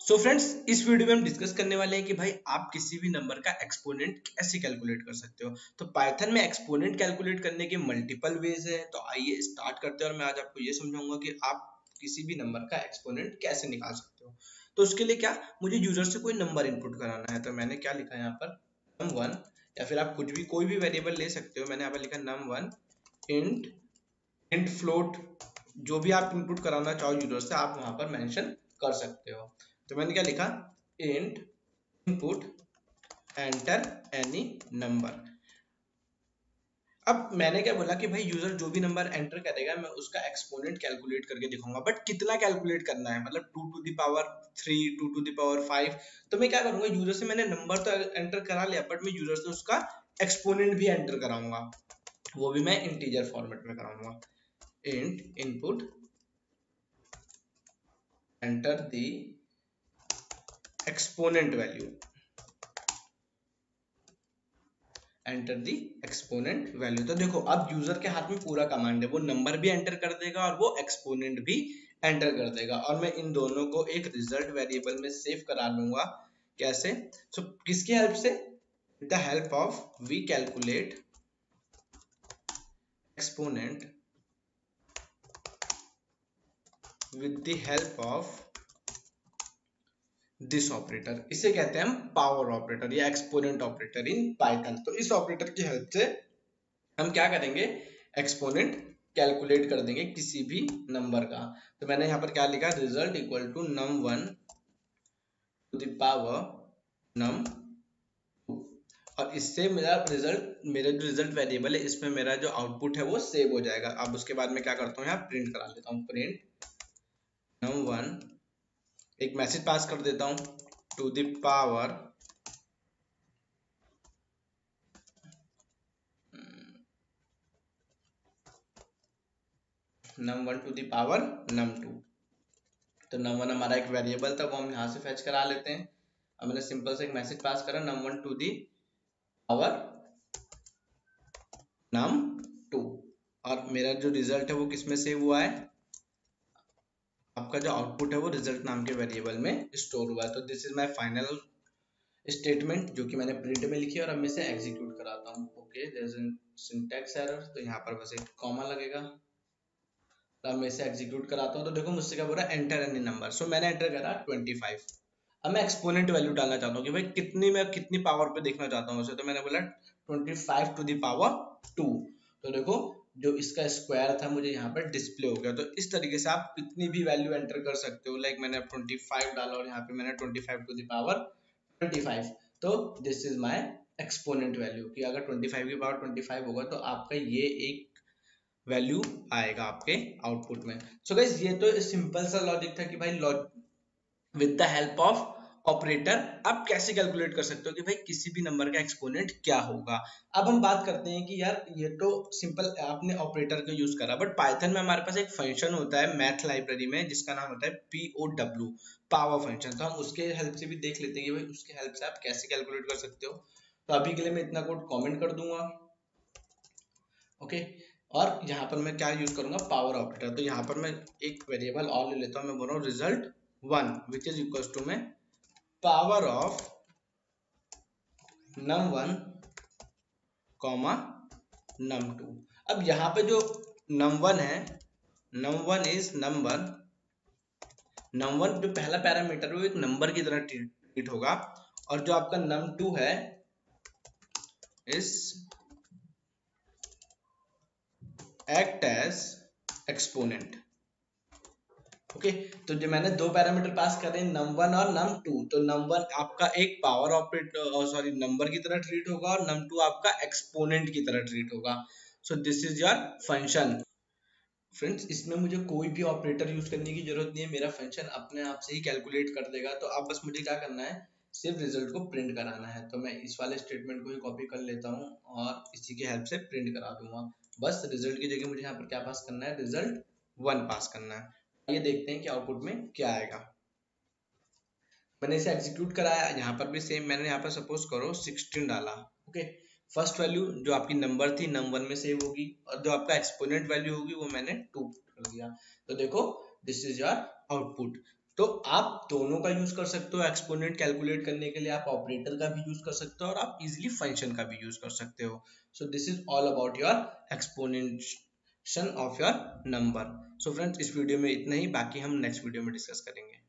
सो friends, इस video में हम डिस्कस करने वाले हैं कि भाई आप किसी भी नंबर का एक्सपोनेंट कैसे कैलकुलेट कर सकते हो। तो पाइथन में एक्सपोनेंट कैलकुलेट करने के मल्टीपल वेज है। तो आइए स्टार्ट करते हैं और मैं आज आपको ये समझाऊंगा कि आप किसी भी नंबर का एक्सपोनेंट कैसे निकाल सकते हो। तो उसके लिए क्या, मुझे यूजर से कोई नंबर इनपुट कराना है। तो मैंने क्या लिखा है यहाँ पर, num1, या फिर आप कुछ भी कोई भी वेरिएबल ले सकते हो। मैंने यहाँ पर लिखा num1 इंट फ्लोट, जो भी आप इनपुट कराना चाहो यूजर से आप वहां पर मेंशन कर सकते हो। तो मैंने क्या लिखा, int input enter any number. अब मैंने क्या बोला कि भाई यूजर जो भी नंबर एंटर करेगा मैं उसका एक्सपोनेंट कैलकुलेट करके दिखाऊंगा। बट कितना कैलकुलेट करना है, मतलब 2 to the power 3, 2 to the power 5। तो मैं क्या करूंगा, यूजर से मैंने नंबर तो एंटर करा लिया, बट मैं यूजर से उसका एक्सपोनेंट भी एंटर कराऊंगा। वो भी मैं इंटीजर फॉर्मेट में कराऊंगा। Int input enter the exponent value, enter the exponent value. तो देखो अब यूजर के हाथ में पूरा कमांड है, वो नंबर भी एंटर कर देगा और वो एक्सपोनेंट भी एंटर कर देगा। और मैं इन दोनों को एक रिजल्ट वेरिएबल में सेव करा लूंगा। कैसे? सो किसकी हेल्प से? With the help of we calculate exponent with the help of this operator. इसे कहते हैं हम पावर ऑपरेटर या एक्सपोनेंट ऑपरेटर इन पाइथन। तो इस ऑपरेटर की हेल्प से हम क्या करेंगे, एक्सपोनेंट कैलकुलेट कर देंगे किसी भी नंबर का। तो मैंने यहाँ पर क्या लिखा, result equal to num1 to the power num2। और इससे मेरा रिजल्ट, मेरा जो रिजल्ट वेरिएबल है इसमें मेरा जो आउटपुट है वो सेव हो जाएगा। अब उसके बाद मैं क्या करता हूँ, यहाँ प्रिंट करा लेता हूँ, प्रिंट num1, एक मैसेज पास कर देता हूँ, to the power num1 to the power num2। तो num1 हमारा एक वेरिएबल था, वो हम यहाँ से फेच करा लेते हैं। अब मैंने सिंपल से एक मैसेज पास करा, num1 to the power num2, और मेरा जो रिजल्ट है वो किसमें सेव हुआ है, आपका जो आउटपुट है वो रिजल्ट नाम के वेरिएबल में स्टोर हुआ है। तो this is my final statement जो कि मैंने प्रिंट में लिखी है, और अब मैं इसे एग्जीक्यूट कराता हूँ। Okay, there is an syntax error, तो यहाँ पर बस एक कॉमा लगेगा। तो अब मैं इसे एग्जीक्यूट कराता हूँ। तो देखो मुझसे क्या बोल रहा है, एंटर एनी नंबर। सो मैंने एंटर करा 25। अब मैं एक्सपोनेंट वैल्यू डालना चाहता हूँ कि भाई कितनी, मैं कितनी पावर पे देखना चाहता हूँ उसे। तो मैंने बोला 25 टू द पावर 2। तो देखो जो इसका स्क्वायर था मुझे यहाँ पर डिस्प्ले हो गया। तो इस तरीके से आप कितनी भी वैल्यू एंटर कर सकते हो। लाइक मैंने 25 डाला और यहाँ पे मैंने 25 टू द पावर 25। तो this is my exponent value, कि अगर 25 की पावर 25 होगा तो आपका ये एक वैल्यू आएगा आपके आउटपुट में। सो गाइस, ये तो सिंपल सा लॉजिक था कि भाई with the help of operator आप कैसे कैलकुलेट कर सकते हो कि भाई किसी भी नंबर का एक्सपोनेंट क्या होगा। अब हम बात करते हैं कि यार ये तो सिंपल आपने ऑपरेटर का यूज करा, बट पाइथन में हमारे पास एक फंक्शन होता है मैथ लाइब्रेरी में जिसका नाम होता है POW, पावर फंक्शन। तो हम उसके हेल्प से भी देख लेते हैं कि भाई उसके हेल्प से आप कैसे कैलकुलेट कर सकते हो। तो अभी के लिए मैं इतना कोड कॉमेंट कर दूंगा। ओके, और यहाँ पर मैं क्या यूज करूंगा, पावर ऑपरेटर। तो यहाँ पर मैं एक वेरिएबल और ले लेता हूँ, मैं बोल रहा हूँ result1 which is equal to में power of num1 comma num2। अब यहाँ पे जो num1 है, num1 इज नंबर, num1 जो पहला पैरामीटर है वो एक नंबर की तरह ट्रीट होगा, और जो आपका num2 है इस एक्ट एज एक्सपोनेंट। ओके, तो जो मैंने दो पैरामीटर पास करे num1 और num2, तो num1 आपका एक पावर ऑपरेटर, सॉरी नंबर की तरह ट्रीट होगा, और num2 आपका एक्सपोनेंट की तरह ट्रीट होगा। So this is your function. Friends, इसमें मुझे कोई भी ऑपरेटर यूज करने की जरूरत नहीं है, मेरा फंक्शन अपने आप से ही कैलकुलेट कर देगा। तो अब बस मुझे क्या करना है, सिर्फ रिजल्ट को प्रिंट कराना है। तो मैं इस वाले स्टेटमेंट को ही कॉपी कर लेता हूँ और इसी की हेल्प से प्रिंट करा दूंगा। बस रिजल्ट की जगह मुझे यहाँ पर क्या पास करना है, result1 पास करना है। ये देखते हैं कि आउटपुट में क्या आएगा। मैंने इसे एग्जीक्यूट कराया, यहाँ पर भी सेम, मैंने यहाँ पर सपोज करो 16 डाला। ओके, फर्स्ट वैल्यू जो आपकी नंबर थी num1 में सेव होगी, और जो आपका एक्सपोनेंट वैल्यू होगी वो मैंने 2 कर दिया। तो देखो दिस इज योर आउटपुट। तो आप दोनों का यूज कर सकते हो। एक्सपोनेंट कैलकुलेट करने के लिए आप ऑपरेटर का भी यूज कर सकते हो और आप इजिली फंक्शन का भी यूज कर सकते हो। So this is all about your exponentiation of your number. So friends, इस वीडियो में इतना ही, बाकी हम नेक्स्ट वीडियो में डिस्कस करेंगे।